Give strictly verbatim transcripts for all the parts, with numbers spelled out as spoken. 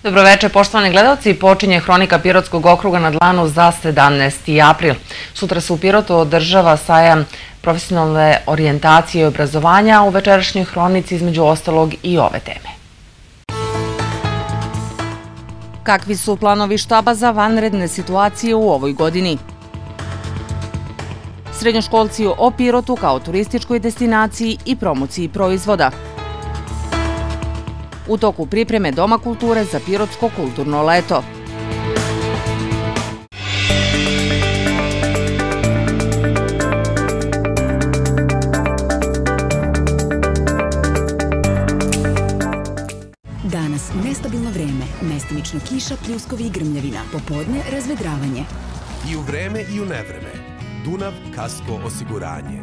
Dobroveče, poštovani gledalci. Počinje hronika Pirotskog okruga na dlanu za sedamnaesti april. Sutra se u Pirotu održava sajam profesionalne orijentacije i obrazovanja, a u večerašnjoj hronici između ostalog i ove teme. Kakvi su planovi štaba za vanredne situacije u ovoj godini? Srednjoškolci o Pirotu kao turističkoj destinaciji i promociji proizvoda. U toku pripreme Doma kulture za Pirotsko kulturno leto. Danas nestabilno vreme, mestimično kiša, pljuskovi i grmljavina, popodne razvedravanje. I u vreme i u nevreme. Dunav Kasko osiguranje.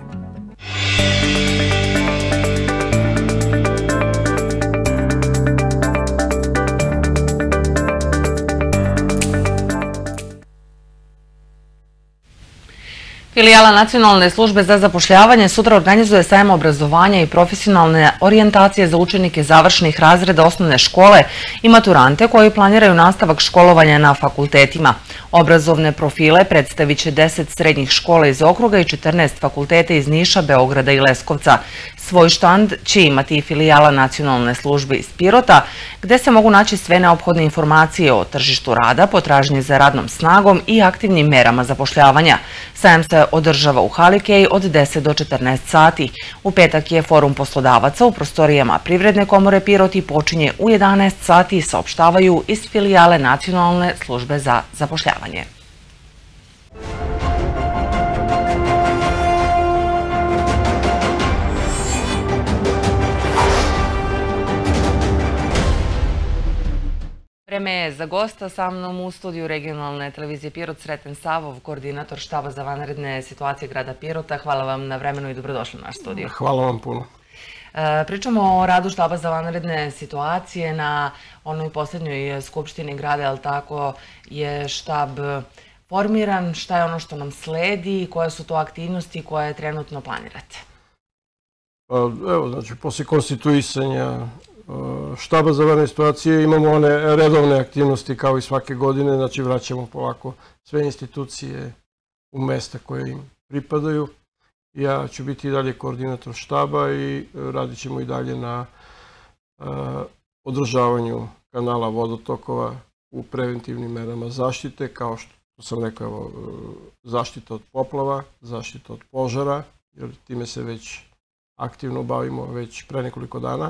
Filijala Nacionalne službe za zapošljavanje sutra organizuje sajam obrazovanja i profesionalne orijentacije za učenike završnih razreda osnovne škole i maturante koji planiraju nastavak školovanja na fakultetima. Obrazovne profile predstavit će deset srednjih škola iz okruga i četrnaest fakulteta iz Niša, Beograda i Leskovca. Svoj štand će imati i filijala Nacionalne službe iz Pirota, gde se mogu naći sve neophodne informacije o tržištu rada, potražnji za radnom snagom i aktivnim merama zapošljavanja. Sajam se održava u Halikeji od deset do četrnaest sati. U petak je forum poslodavaca u prostorijama Privredne komore Pirot i počinje u jedanaest sati, saopštavaju iz filijale Nacionalne službe za zapošljavanje. Vreme je za gosta. Sa mnom u studiju regionalne televizije Pirot Sreten Savov, koordinator štaba za vanredne situacije grada Pirota. Hvala vam na vremenu i dobrodošli u naš studiju. Hvala vam puno. Pričamo o radu štaba za vanredne situacije na onoj posljednjoj skupštini grada, ali tako je štab formiran. Šta je ono što nam sledi i koje su to aktivnosti koje trenutno planirate? Evo, znači, poslije konstituisanja štaba za vanredne situacije imamo one redovne aktivnosti kao i svake godine, znači vraćamo polako sve institucije u mesta koje im pripadaju. Ja ću biti i dalje koordinator štaba i radit ćemo i dalje na održavanju kanala vodotokova u preventivnim merama zaštite, kao što sam rekao, zaštita od poplava, zaštita od požara, jer time se već aktivno bavimo već pre nekoliko dana.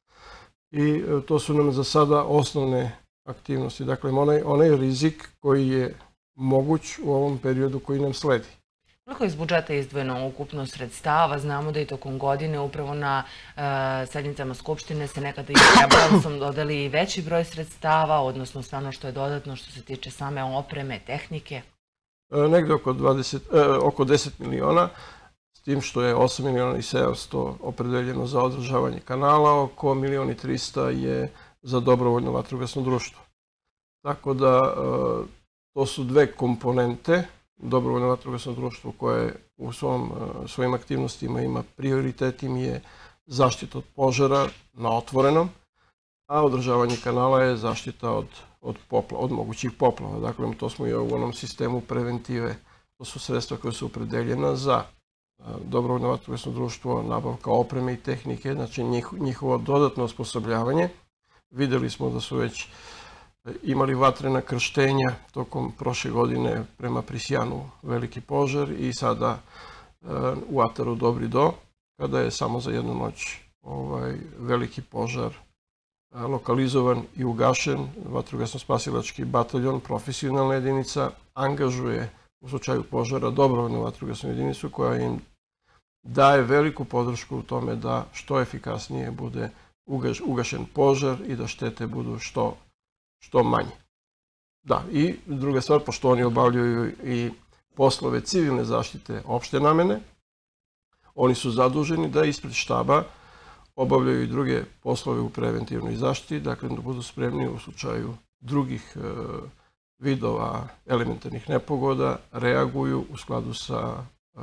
I to su nam za sada osnovne aktivnosti. Dakle, onaj, onaj rizik koji je moguć u ovom periodu koji nam sledi. Koliko je iz budžeta izdvojeno ukupno sredstava? Znamo da i tokom godine upravo na e, sednicama Skupštine se nekada i rebalansom dodali veći broj sredstava, odnosno sve ono što je dodatno što se tiče same opreme, tehnike? E, negde oko, dvadeset, e, oko deset miliona. S tim što je osam miliona i sedamsto opredeljeno za održavanje kanala, oko milion i trista je za dobrovoljno vatrogasno društvo. Tako da to su dve komponente. Dobrovoljno vatrogasno društvo koje u svom, svojim aktivnostima ima prioritet, im je zaštita od požara na otvorenom, a održavanje kanala je zaštita od, od, popla, od mogućih poplava. Dakle, to smo i u onom sistemu preventive. To su sredstva koje su opredeljena za dobrovoljno vatrogasno društvo, nabavka opreme i tehnike, znači njihovo dodatno osposobljavanje. Videli smo da su već imali vatrena krštenja tokom prošle godine prema Prisjanu veliki požar i sada u ataru Dobri do, kada je samo za jednu noć ovaj, veliki požar lokalizovan i ugašen. Vatrogasno-spasilački bataljon, profesionalna jedinica, angažuje u slučaju požara dobrovoljnu vatrogasnu jedinicu koja im daje veliku podršku u tome da što efikasnije bude ugašen požar i da štete budu što, što manje. Da, i druga stvar, pošto oni obavljaju i poslove civilne zaštite opšte namene, oni su zaduženi da ispred štaba obavljaju i druge poslove u preventivnoj zaštiti, dakle da budu spremni u slučaju drugih vidova elementarnih nepogoda, reaguju u skladu sa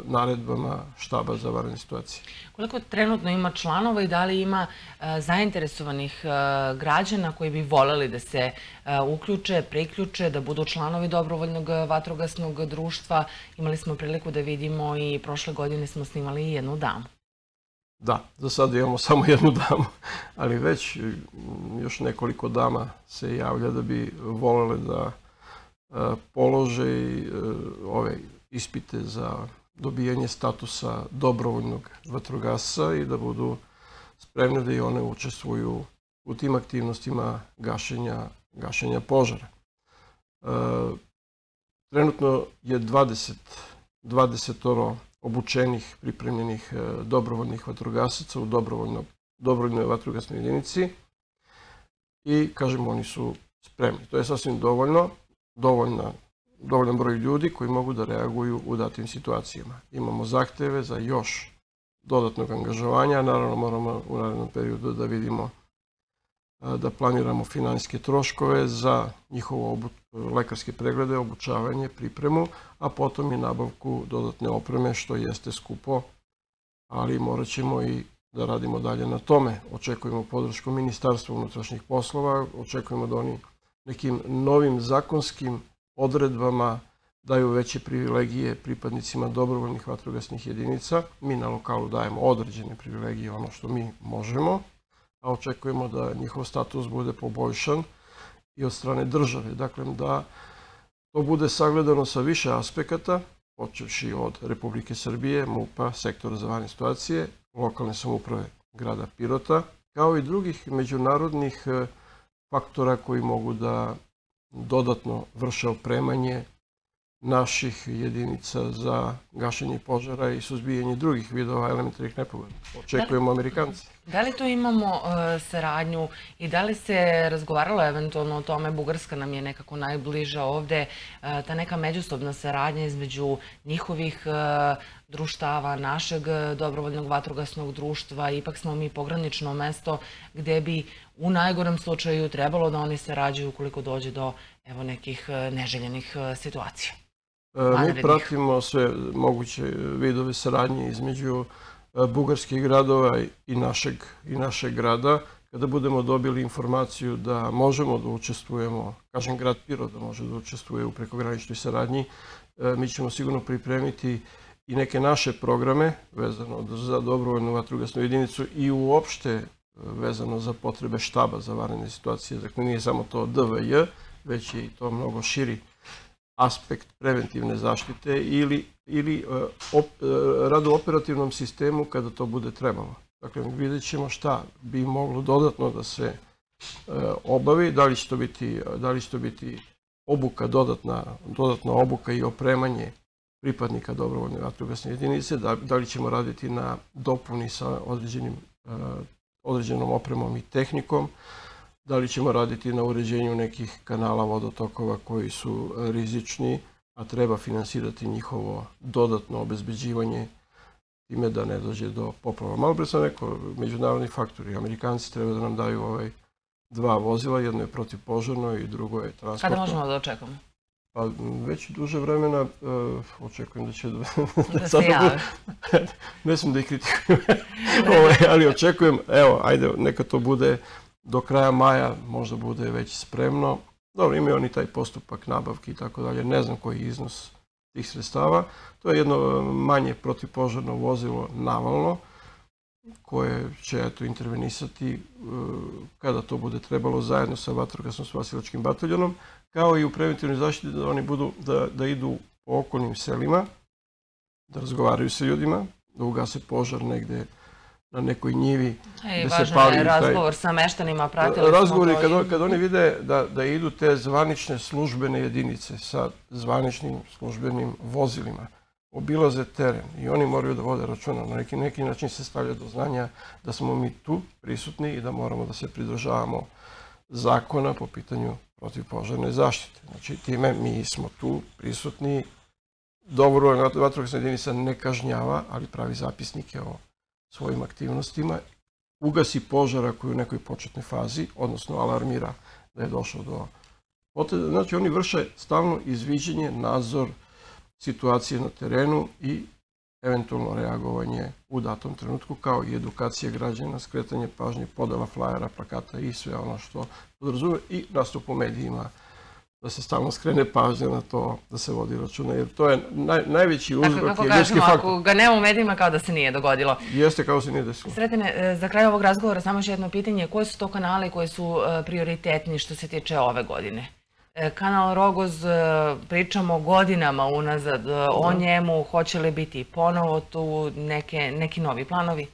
naredbama štaba za vanredne situacije. Koliko trenutno ima članova i da li ima zainteresovanih građana koji bi voljeli da se uključe, priključe, da budu članovi dobrovoljnog vatrogasnog društva? Imali smo priliku da vidimo i prošle godine smo snimali jednu damu. Da, za sada imamo samo jednu damu, ali već još nekoliko dama se javlja da bi voljele da polože ove ispite za dobijanje statusa dobrovoljnog vatrogasca i da budu spremne da i one učestvuju u tim aktivnostima gašenja požara. Trenutno je dvadeset obučenih, pripremljenih dobrovoljnih vatrogasaca u dobrovoljnoj vatrogasnoj jedinici i, kažem, oni su spremni. To je sasvim dovoljno, dovoljan broj ljudi koji mogu da reaguju u datim situacijama. Imamo zahteve za još dodatnog angažovanja, naravno moramo u narednom periodu da vidimo da planiramo finansijske troškove za njihovo lekarske preglede, obučavanje, pripremu, a potom i nabavku dodatne opreme, što jeste skupo, ali morat ćemo i da radimo dalje na tome. Očekujemo podršku Ministarstva unutrašnjih poslova, očekujemo da oni nekim novim zakonskim odredbama daju veće privilegije pripadnicima dobrovoljnih vatrogasnih jedinica. Mi na lokalu dajemo određene privilegije, ono što mi možemo, a očekujemo da njihov status bude poboljšan i od strane države. Dakle, da to bude sagledano sa više aspekata, počevši od Republike Srbije, MUP-a, Sektora za vanredne situacije, lokalne samouprave grada Pirota, kao i drugih međunarodnih faktora koji mogu da dodatno vrše opremanje naših jedinica za gašenje požara i suzbijanje drugih vidova elementarnih nepogoda. Očekujemo Amerikanci. Da li tu imamo saradnju i da li se razgovaralo eventualno o tome, Bugarska nam je nekako najbliža ovde, ta neka međusobna saradnja između njihovih društava, našeg dobrovoljnog vatrogasnog društva, ipak smo mi pogranično mesto gde bi u najgorem slučaju trebalo da oni sarađuju ukoliko dođe do evo nekih neželjenih situacija. Mi pratimo sve moguće vidove saradnje između bugarskih gradova i našeg grada. Kada budemo dobili informaciju da možemo da učestvujemo, kažem grad Pirot da može da učestvuje u prekograničnoj saradnji, mi ćemo sigurno pripremiti i neke naše programe vezano za dobrovoljnu vatrogasnu jedinicu i uopšte vezano za potrebe štaba za vanredne situacije. Dakle, nije samo to D V J, već je i to mnogo širi aspekt preventivne zaštite ili rad u operativnom sistemu kada to bude trebalo. Dakle, vidjet ćemo šta bi moglo dodatno da se obavi, da li će to biti obuka, dodatna obuka i opremanje pripadnika dobrovoljne vatrogasne jedinice, da li ćemo raditi na dopuni sa određenom opremom i tehnikom, da li ćemo raditi na uređenju nekih kanala vodotokova koji su rizični, a treba finansirati njihovo dodatno obezbeđivanje time da ne dođe do poplava. Malo pre sam rekao, međunarodni faktori, Amerikanci treba da nam daju ovaj dva vozila, jedno je protivpožarno i drugo je transportno. Kada možemo da očekamo? Pa već duže vremena očekujem da će da se jave. Ne sam da ih kritikujem, ali očekujem, evo, ajde, neka to bude do kraja maja, možda bude već spremno. Dobro, imaju oni taj postupak nabavki i tako dalje, ne znam koji je iznos tih sredstava. To je jedno manje protivpožarno vozilo navalno, koje će intervenisati kada to bude trebalo zajedno sa vatrogasno spasilačkim bataljonom, kao i u preventivnoj zaštiti da oni budu, da idu po okolnim selima, da razgovaraju sa ljudima, da ugase požar negde na nekoj njivi. I važan je razgovor sa meštanima, pratili smo to. Razgovori, kad oni vide da idu te zvanične službene jedinice sa zvaničnim službenim vozilima, obilaze teren i oni moraju da vode računa. Na neki način se stavlja do znanja da smo mi tu prisutni i da moramo da se pridržavamo zakona po pitanju protivpožarne zaštite. Znači, time mi smo tu prisutni. Dobrovoljna vatrogasna jedinica ne kažnjava, ali pravi zapisnike o svojim aktivnostima. Ugasi požara koji je u nekoj početnoj fazi, odnosno alarmira da je došao do potrebe. Znači, oni vrše stalno izviđenje, nadzor situacije na terenu i eventualno reagovanje u datom trenutku, kao i edukacija građana, skretanje pažnje, podela flajera, plakata i sve ono što podrazumije, i nastup u medijima, da se stalno skrene pažnja na to, da se vodi računa, jer to je naj, najveći uzrok je ljudski faktor. Ako ga nema u medijima, kao da se nije dogodilo. Jeste, kao da se nije desilo. Sretene, za kraj ovog razgovora samo još jedno pitanje, koji su to kanali koji su prioritetni što se tiče ove godine? Kanal Rogoz, pričamo godinama unazad o njemu, hoće li biti ponovo tu neki novi planovi?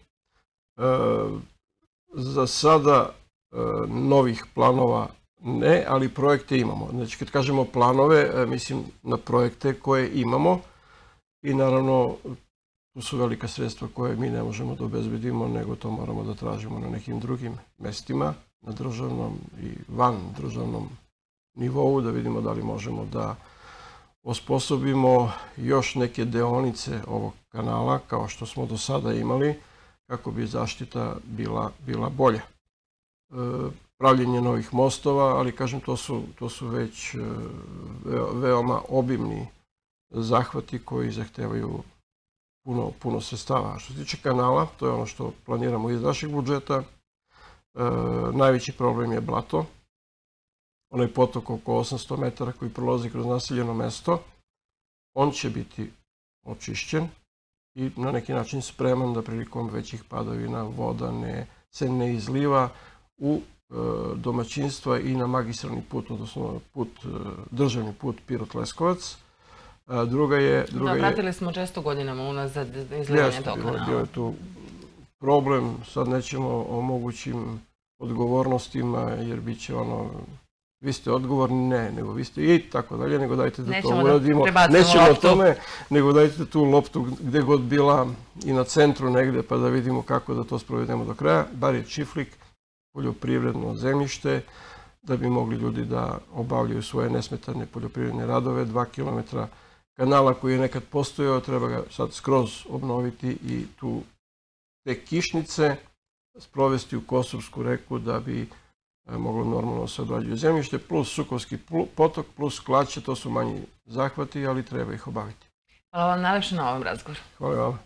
Za sada novih planova ne, ali projekte imamo. Znači, kad kažemo planove, mislim na projekte koje imamo i naravno tu su velika sredstva koje mi ne možemo da obezbedimo, nego to moramo da tražimo na nekim drugim mestima, na državnom i van državnom nivou, da vidimo da li možemo da osposobimo još neke deonice ovog kanala, kao što smo do sada imali, kako bi zaštita bila, bila bolja. E, pravljenje novih mostova, ali kažem, to su, to su već e, veoma obimni zahvati koji zahtevaju puno, puno sredstava. A što se tiče kanala, to je ono što planiramo iz našeg budžeta. E, najveći problem je blato. Onaj potok oko osamsto metara koji prolazi kroz naseljeno mesto, on će biti očišćen i na neki način spreman da prilikom većih padavina voda ne, se ne izliva u e, domaćinstva i na magistralni put, odnosno put, e, državni put Pirot-Leskovac. A druga je... Druga da, pratili smo često godinama unazad izlivanje tog kanala. Bio je tu problem, sad nećemo o mogućim odgovornostima, jer bit će ono... Vi ste odgovorni, ne, nego vi ste i tako dalje, nego dajte da to uradimo. Nećemo o tome, nego dajte tu loptu gde god bila i na centru negde, pa da vidimo kako da to sprovedemo do kraja. Bar je Čiflik, poljoprivredno zemljište, da bi mogli ljudi da obavljaju svoje nesmetane poljoprivredne radove. Dva kilometra kanala koji je nekad postojao, treba ga sad skroz obnoviti i tu te kišnice sprovesti u Kosovsku reku da bi moglo normalno se obrađuje zemljište, plus Sukovski potok, plus Klaće, to su manji zahvati, ali treba ih obaviti. Hvala vam najlepše na ovom razgovoru. Hvala vam.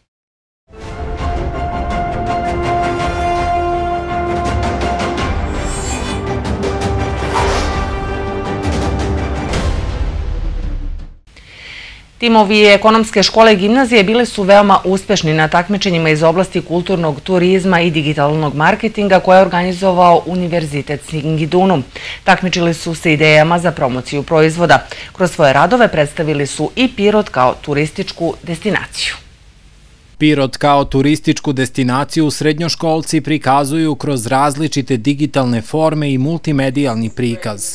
Timovi ekonomske škole i gimnazije bili su veoma uspešni na takmičenjima iz oblasti kulturnog turizma i digitalnog marketinga koje je organizovao Univerzitet Singidunum. Takmičili su se idejama za promociju proizvoda. Kroz svoje radove predstavili su i Pirot kao turističku destinaciju. Pirot kao turističku destinaciju srednjoškolci prikazuju kroz različite digitalne forme i multimedijalni prikaz.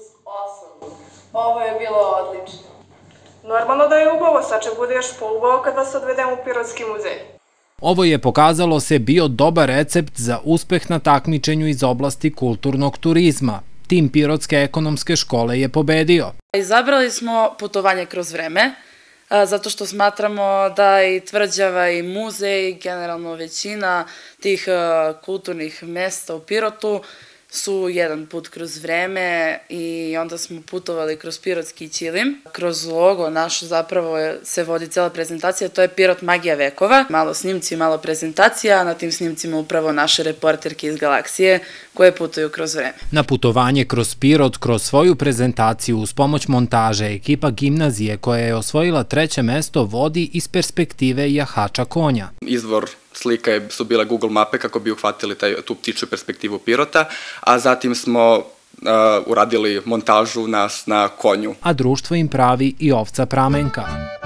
Ovo je bilo odlično. Normalno da je ubavo, sad će bude još poubavo kad vas odvedemo u Pirotski muzej. Ovo je, pokazalo se, bio dobar recept za uspeh na takmičenju iz oblasti kulturnog turizma. Tim Pirotske ekonomske škole je pobedio. Izabrali smo putovanje kroz vreme, zato što smatramo da i Tvrđava i muzej, generalno većina tih kulturnih mesta u Pirotu, su jedan put kroz vreme i onda smo putovali kroz Pirotski ćilim. Kroz logo naš zapravo se vodi cela prezentacija, to je Pirot magija vekova. Malo snimci, malo prezentacija, a na tim snimcima upravo naše reporterke iz Galaksije koje putuju kroz vreme. Na putovanje kroz Pirot, kroz svoju prezentaciju uz pomoć montaže, ekipa gimnazije koja je osvojila treće mesto vodi iz perspektive jahača konja. Izvor slika su bile Google mape kako bi uhvatili tu ptičju perspektivu Pirota, a zatim smo uradili montažu nas na konju. A društvo im pravi i ovca Pramenka.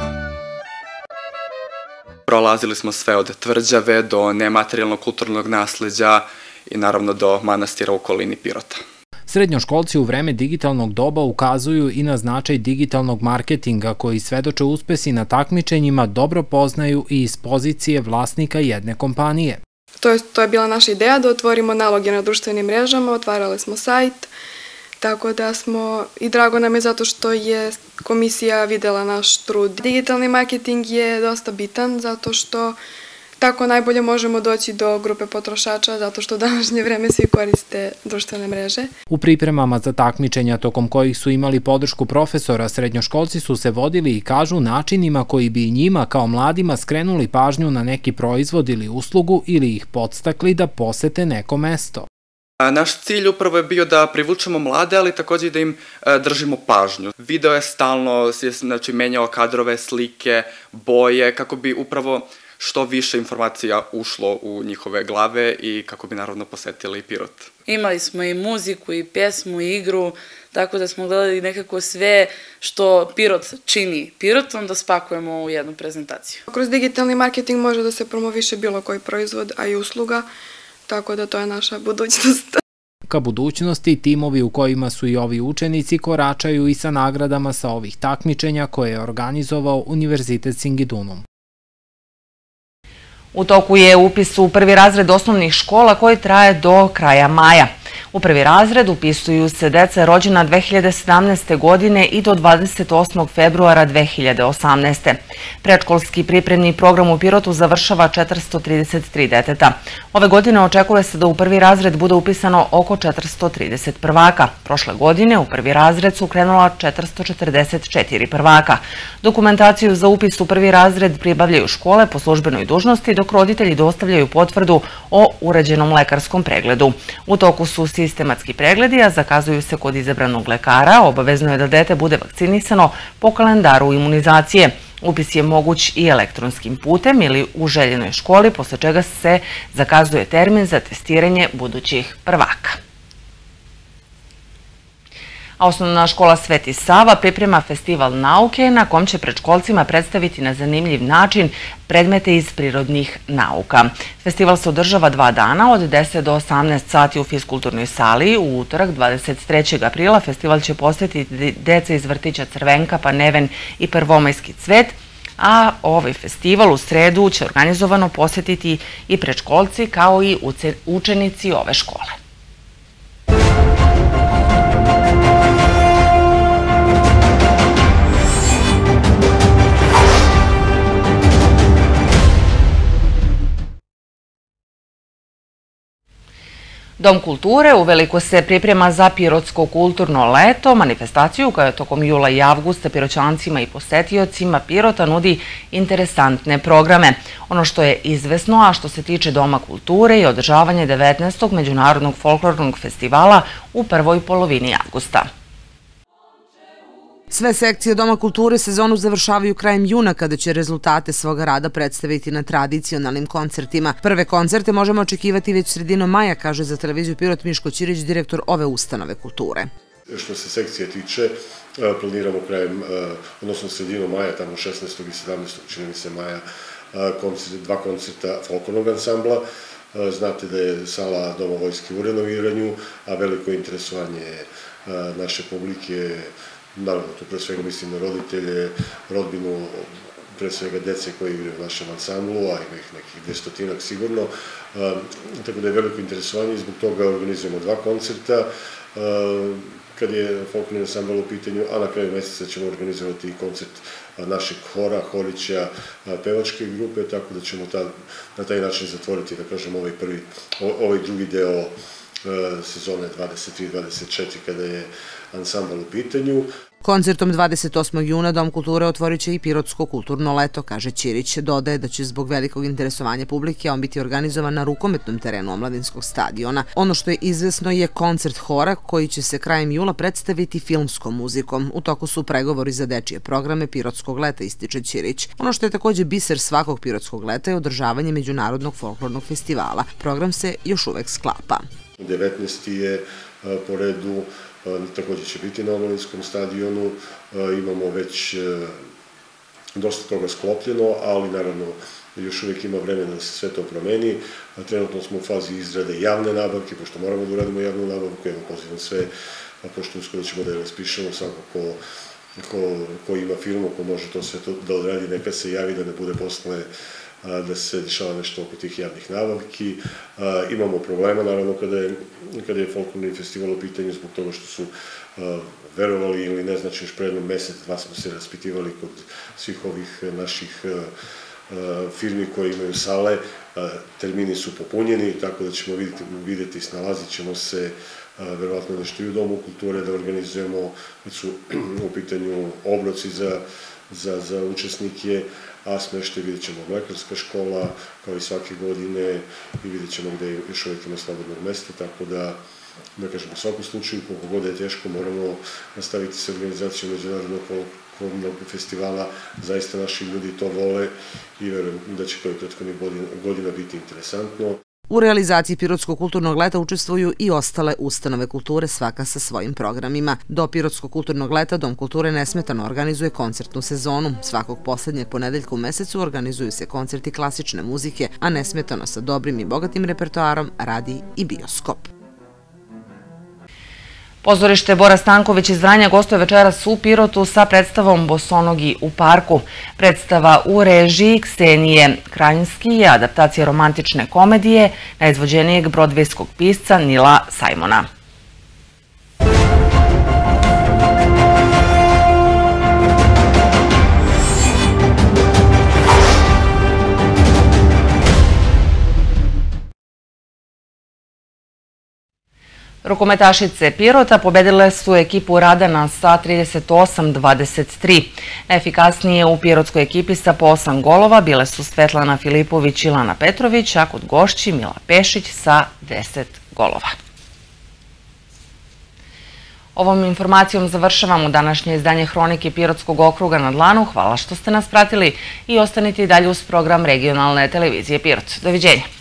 Prolazili smo sve od Tvrđave do nematerijalnog kulturnog nasleđa i naravno do manastira u okolini Pirota. Srednjoškolci u vreme digitalnog doba ukazuju i na značaj digitalnog marketinga koji svedoče uspesi na takmičenjima dobro poznaju i iz pozicije vlasnika jedne kompanije. To je, to je bila naša ideja da otvorimo naloge na društvenim mrežama, otvarali smo sajt, tako da smo, i drago nam je zato što je komisija videla naš trud. Digitalni marketing je dosta bitan zato što Tako najbolje možemo doći do grupe potrošača, zato što u današnje vreme svi koriste društvene mreže. U pripremama za takmičenja tokom kojih su imali podršku profesora, srednjoškolci su se vodili i kažu načinima koji bi i njima kao mladima skrenuli pažnju na neki proizvod ili uslugu ili ih podstakli da posete neko mesto. Naš cilj upravo je bio da privučemo mlade, ali takođe i da im držimo pažnju. Video je stalno, znači, menjao kadrove, slike, boje, kako bi upravo što više informacija ušlo u njihove glave i kako bi naravno posetili Pirot. Imali smo i muziku, i pjesmu, i igru, tako da smo gledali nekako sve što Pirot čini Pirotom da spakujemo u jednu prezentaciju. Kroz digitalni marketing može da se promoviše bilo koji proizvod, a i usluga, tako da to je naša budućnost. Ka budućnosti, timovi u kojima su i ovi učenici koračaju i sa nagradama sa ovih takmičenja koje je organizovao Univerzitet Singidunum. U toku je upis u prvi razred osnovnih škola koji traje do kraja maja. U prvi razred upisuju se deca rođena dve hiljade sedamnaeste. godine i do dvadeset osmog februara dve hiljade osamnaeste. Predškolski pripremni program u Pirotu završava četiristo trideset tri deteta. Ove godine očekuje se da u prvi razred bude upisano oko četiristo trideset prvaka. Prošle godine u prvi razred su krenula četiristo četrdeset četiri prvaka. Dokumentaciju za upis u prvi razred pribavljaju škole po službenoj dužnosti, dok roditelji dostavljaju potvrdu o urađenom lekarskom pregledu. U toku su sistematski pregledi, a zakazuju se kod izabranog lekara. Obavezno je da dete bude vakcinisano po kalendaru imunizacije. Upis je moguć i elektronskim putem ili u željenoj školi, posle čega se zakazuje termin za testiranje budućih prvaka. A Osnovna škola Sveti Sava priprema festival nauke na kom će predškolcima predstaviti na zanimljiv način predmete iz prirodnih nauka. Festival se održava dva dana od deset do osamnaest sati u fiskulturnoj sali. U utorak dvadeset trećeg aprila festival će posjetiti deca iz vrtića Crvenka, Paneven i Prvomajski cvet, a ovaj festival u sredu će organizovano posjetiti i predškolci kao i učenici ove škole. Dom kulture uveliko se priprema za Pirotsko kulturno leto, manifestaciju koja tokom jula i avgusta Piroćancima i posetiocima Pirota nudi interesantne programe. Ono što je izvesno, a što se tiče Doma kulture, je održavanje devetnaestog Međunarodnog folklornog festivala u prvoj polovini avgusta. Sve sekcije Doma kulture sezonu završavaju krajem juna, kada će rezultate svoga rada predstaviti na tradicionalnim koncertima. Prve koncerte možemo očekivati već sredinom maja, kaže za televiziju Pirot Miško Ćirić, direktor ove ustanove kulture. Što se sekcije tiče, planiramo krajem, odnosno sredinom maja, tamo šesnaestog i sedamnaestog čini mi se maja, dva koncerta folklornog ansambla. Znate da je sala Doma vojske u renoviranju, a veliko interesovanje naše publike, naravno, tu pre svega mislim na roditelje, rodbinu, pre svega dece koji igraju u našem ansamblu, a ima ih nekih dvestotinak sigurno, tako da je veliko interesovanje i zbog toga organizujemo dva koncerta, kad je folklorni ansambl u pitanju, a na kraju meseca ćemo organizovati i koncert našeg hora, horića, pevačke grupe, tako da ćemo na taj način zatvoriti, da kažem, ovaj prvi, ovaj drugi deo sezone dvadeset tri dvadeset četiri kada je ansambl u pitanju. Koncertom dvadeset osmog juna Dom kulture otvorit će i Pirotsko kulturno leto, kaže Ćirić. Dodaje da će zbog velikog interesovanja publike on biti organizovan na rukometnom terenu Omladinskog stadiona. Ono što je izvesno je koncert hora koji će se krajem jula predstaviti filmskom muzikom. U toku su pregovori za dečije programe Pirotskog leta, ističe Ćirić. Ono što je takođe biser svakog Pirotskog leta je održavanje Međunarodnog folklornog festivala. Program se još uvek sklapa. devetnaesti je po redu, takođe će biti na Omladinskom stadionu, imamo već dosta toga sklopljeno, ali naravno još uvijek ima vremena da se sve to promeni. Trenutno smo u fazi izrade javne nabavke, pošto moramo da uradimo javnu nabavku, evo pozivam sve, pošto uskoro ćemo da je raspišemo, svako ko ima firmu, ko može to sve da odradi, neka se javi da ne bude posle da se dešava nešto oko tih javnih nabavki. Imamo problema, naravno, kada je folklorni festival u pitanju, zbog toga što su verovali ili ne znači još predno mesec, dva smo se raspitivali kod svih ovih naših firmi koje imaju sale, termini su popunjeni, tako da ćemo vidjeti, snalazit ćemo se verovatno nešto i u Domu kulture da organizujemo, kad su u pitanju obroci za učesnike, a smeštaj vidjet ćemo mlekarska škola, kao i svake godine, i vidjet ćemo gde još uvijek ima slobodnog mesta, tako da, da kažem, u svakom slučaju, koliko god je teško, moramo nastaviti sa organizacijom međunarodnog folklornog festivala, zaista naši ljudi to vole i verujem da će to i prethodnih godina biti interesantno. U realizaciji Pirotskog kulturnog leta učestvuju i ostale ustanove kulture, svaka sa svojim programima. Do Pirotskog kulturnog leta Dom kulture nesmetano organizuje koncertnu sezonu. Svakog poslednjeg ponedeljka u mesecu organizuju se koncerti klasične muzike, a nesmetano sa dobrim i bogatim repertoarom radi i bioskop. Pozorište Bora Stanković iz Vranja gostuje večeras u Pirotu sa predstavom Bosonogi u parku. Predstava u režiji Ksenije Krajinski je adaptacija romantične komedije najizvođenijeg brodvejskog pisca Nila Sajmona. Rukometašice Pirota pobedile su ekipu Radana sa trideset osam dvadeset tri. Najefikasnije u pirotskoj ekipi sa po osam golova bile su Svetlana Filipović i Lana Petrović, a kod gošći Mila Pešić sa deset golova. Ovom informacijom završavamo današnje izdanje Hronike Pirotskog okruga na dlanu. Hvala što ste nas pratili i ostanite i dalje uz program regionalne televizije Pirot. Doviđenja.